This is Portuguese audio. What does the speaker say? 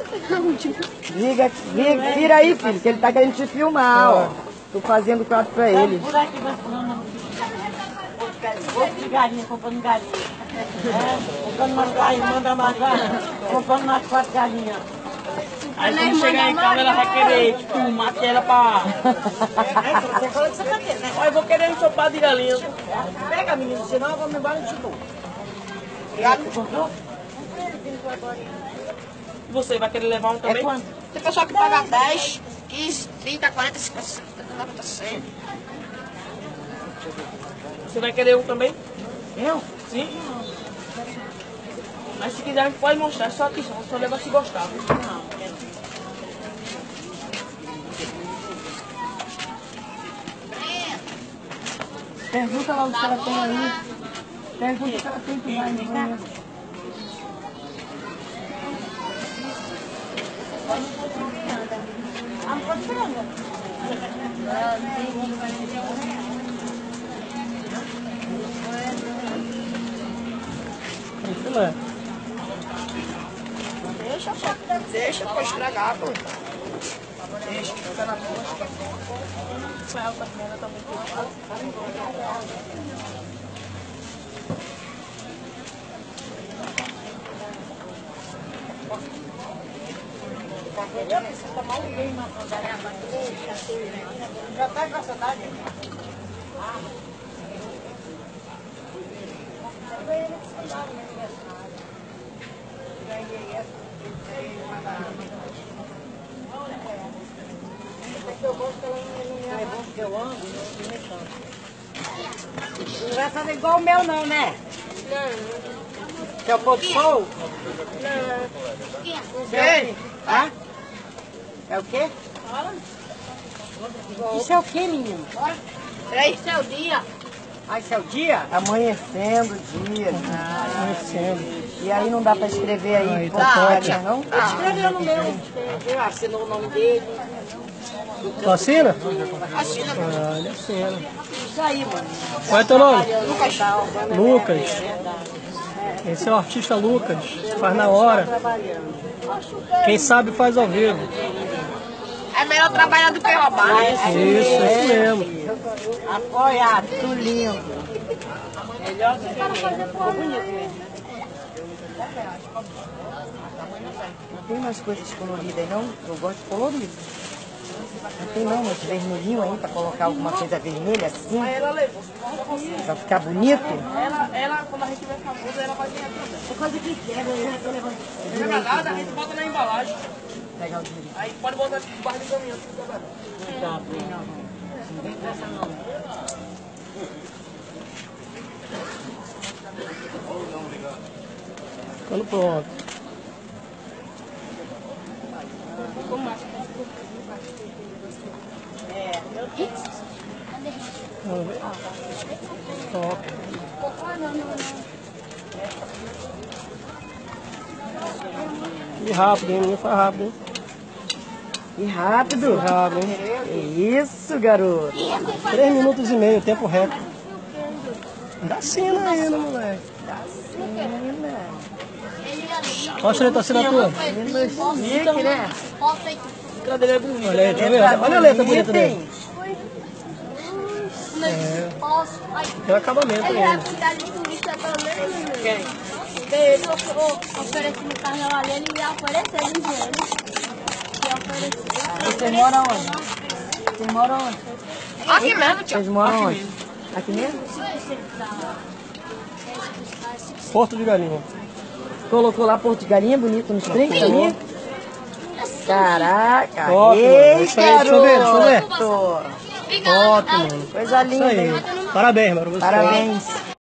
Vira aí, filho, que ele tá querendo te filmar, ó. Tô fazendo quadro pra ele. Outro de galinha, comprando galinha. Comprando umas galinhas, manda mais galinha. Comprando umas 4 galinhas. Aí quando chegar em casa, ela vai querer, tipo, matar ela pra... Você fala que você vai ter, né? Olha, eu vou querer um ensopado de galinha. Pega, menino, senão eu vou me embora e te dou. Obrigado. Você comprou? E você vai querer levar um também? É quanto? Tem pessoal que paga 10, 15, 30, 40, 50, 60, 90, 100. Você vai querer um também? Eu? Sim. Mas se quiser, a gente pode mostrar. Só que só leva se gostar. Não. Pergunta lá o que ela tem aí. Pergunta o que ela tem que vai no banheiro. Filé. Deixa pra estragar, pô. Deixa, fica na boa. Ela tá comendo também. Já tá com a saudade? É bom porque eu amo, não me chama. Não vai fazer igual o meu não, né? Não. Quer o pôr do sol? Não. Sei. Hã? É o quê? Isso é o quê, menino? Peraí. Isso é o dia. Ah, isso é o dia? Amanhecendo o dia. Amanhecendo. E aí não dá pra escrever aí Tá, não? Ele escreveu no meu. Eu assinou o nome dele. Tu assina? Assina. Ah, ele assina. Isso aí, mano. Qual é teu nome? Lucas. Lucas. Esse é o artista Lucas. Faz na hora. Quem sabe faz ao vivo. É melhor trabalhar do que roubar. Isso, é isso mesmo. Apoiado, tudo lindo. Melhor do que fazer. Ficou bonito mesmo. Não tem mais coisas coloridas aí não? Eu gosto de colorido. Não tem não, esse vermelhinho aí pra colocar alguma coisa vermelha assim? Aí ela levou. Pra ficar bonito? Ela, quando a gente tiver famoso, ela vai ganhar também. É coisa que quebra, eu tô levando. Não joga nada, a gente bota na embalagem. Pegar o dinheiro. Aí pode botar debaixo do caminhão. Se quiser. Não dá, não. Ninguém presta não. Ficando pronto. Vamos ver. Top. E rápido, hein? Menino faz rápido, hein? E rápido. Rápido, hein? Que isso, garoto. 3 minutos e meio, tempo recorde. Dá sina aí, né, moleque? Mostra aí tua assinatura. Chique, né? Cadê ele? Olha aí, tá vendo? Olha a letra bonita dele. Tem um acabamento aí. Quem? Ele ofereceu no carnaval ali, ele ia oferecer no dinheiro. Vocês moram onde? Vocês moram onde? Aqui mesmo, tio. Vocês moram onde? Aqui mesmo? Porto de Galinha. Colocou lá Porto de Galinha, bonito nos trinques ali. Caraca, Top, mano. ei, Isso aí, deixa eu ver, deixa eu ver. garoto. Top, mano. Coisa Isso linda, aí. hein? Parabéns, mano. Você. Parabéns.